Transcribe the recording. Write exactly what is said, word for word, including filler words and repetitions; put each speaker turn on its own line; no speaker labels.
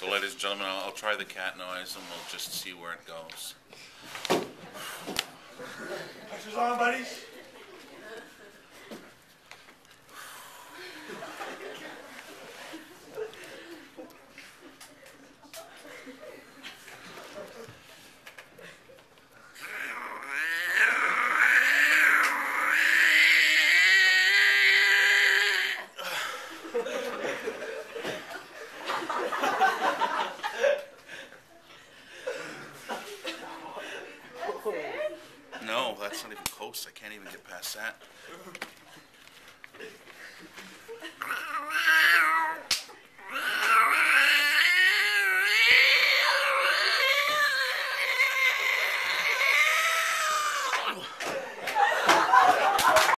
So, ladies and gentlemen, I'll, I'll try the cat noise and we'll just see where it goes.
Pressure's on, buddies.
No, that's not even close. I can't even get past that.